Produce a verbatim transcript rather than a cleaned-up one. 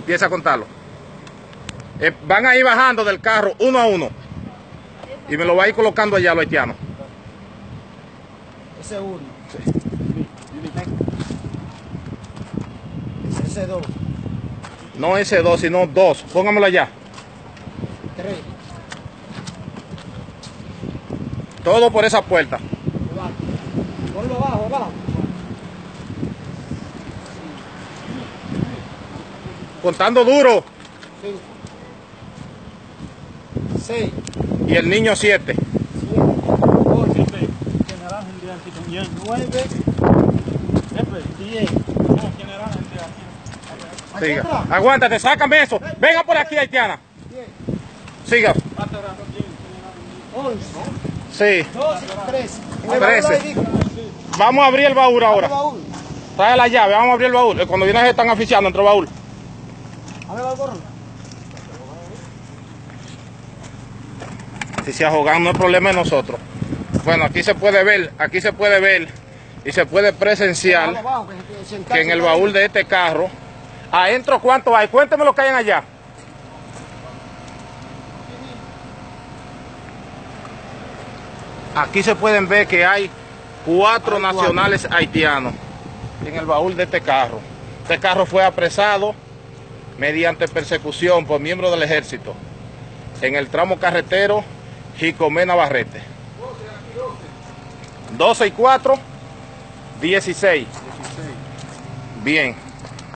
Empieza a contarlo. Eh, van a ir bajando del carro uno a uno. Y me lo va a ir colocando allá los haitianos. Ese uno. Sí. Ese dos. No ese dos, sino dos. Póngamelo allá. Tres. Todo por esa puerta. Ponlo abajo, abajo. Contando duro. Cinco. Seis. Y el niño siete. Siete. Ocho. Nueve. Diez. Siga. Aguántate, sácame eso. Venga por aquí, haitiana. Siga. Once. Sí. Doce. Trece. Trece. Vamos a abrir el baúl ahora. Trae la llave, vamos a abrir el baúl. Cuando viene se están aficiando entre el baúl. Si se ahogan no es problema de nosotros. Bueno, aquí se puede ver, aquí se puede ver y se puede presenciar que en el baúl de este carro, adentro ¿cuánto hay? Cuénteme lo que hay allá. Aquí se pueden ver que hay cuatro nacionales haitianos en el baúl de este carro. Este carro fue apresado mediante persecución por miembros del ejército en el tramo carretero Jicomé Navarrete. doce y cuatro, dieciséis. Bien.